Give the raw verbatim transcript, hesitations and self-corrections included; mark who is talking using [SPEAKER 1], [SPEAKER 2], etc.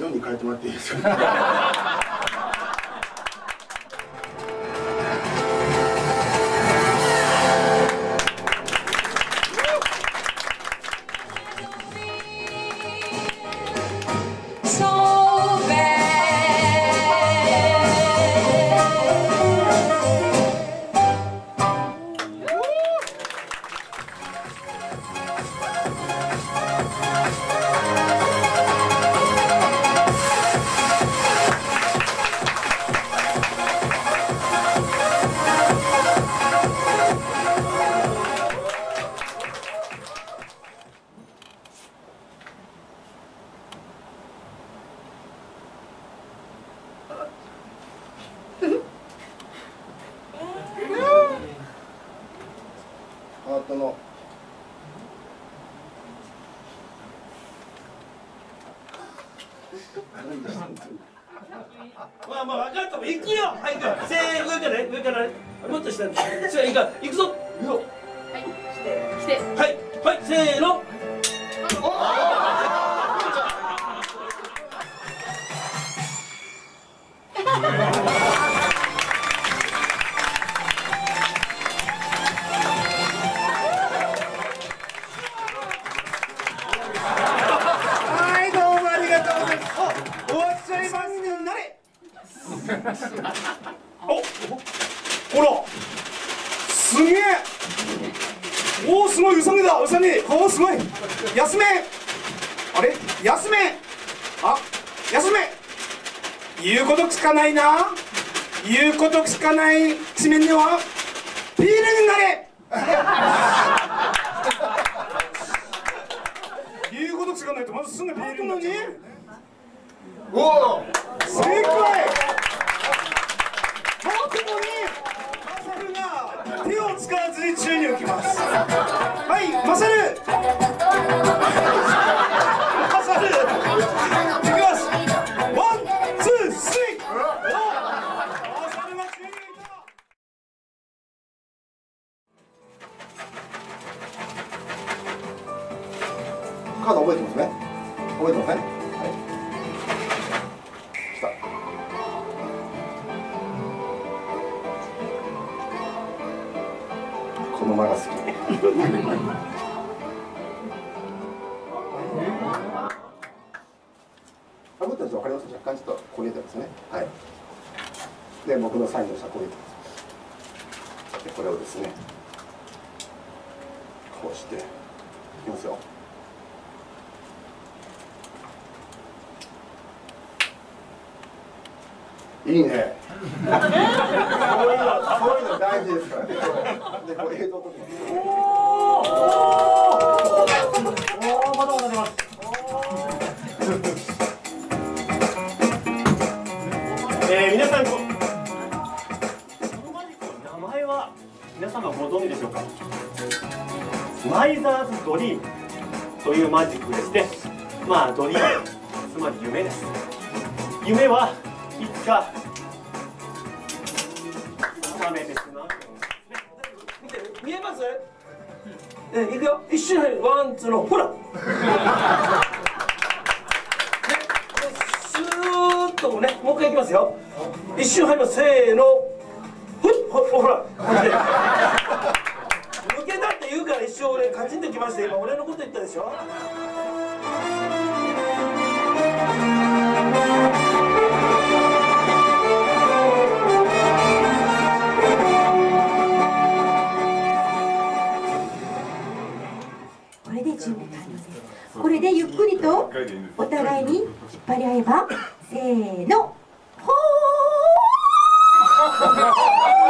[SPEAKER 1] よんに変えてもらっていいですか。ハートの
[SPEAKER 2] まあまあ分かったもん、行くよ。はい行くよ。せーの、上からね、上からね、もっと下に。じゃあ行くよ、行くぞ。行くぞ。
[SPEAKER 3] はい、来て、来て。
[SPEAKER 2] はいはいせーの。
[SPEAKER 4] はいどうもありがとうございます。おっしゃいますになれ。おほらすげえ。おおすごい、ウサギだ、ウサギ。おおすごい。休め。あれ休め。あ休め。言うこと聞かないな。言うこと聞かない地面にはビールになれ。言うこと聞かないとまずすぐビールになっちゃう。
[SPEAKER 1] おお
[SPEAKER 4] 正解。僕もにマサルが手を使わずに宙に浮きます。はいマサルマサルいきます。ワンツースリー。マサルが宙に浮いた。
[SPEAKER 1] カード覚えてますね。覚えてますね。はい。来た。この間が好き。かぶったやつ分かります？若干ちょっと焦げてますね。はい。で、僕のサインの下焦げてます。で、これをですね、こうしていきますよ。いいね。そういうの、そういうの大事ですからね。で、こう映像撮ってます。
[SPEAKER 2] おおまだまだ出ます。えー、皆さんこのマジックの名前は皆様ご存知でしょうか。マイザーズドリームというマジックでして、まあドリームつまり夢です。夢はいつか覚めてしまう。見て見えます？えいくよ。一瞬入る。ワンツーのほら。スーッとね、もう一回いきますよ。一瞬入ります。せーの。ふっほほら。抜けたって言うから一生俺カチンときました。今俺のこと言ったでしょ。
[SPEAKER 3] これで準備完了です。これでゆっくりとお互いに引っ張り合えば、せーの、ほー。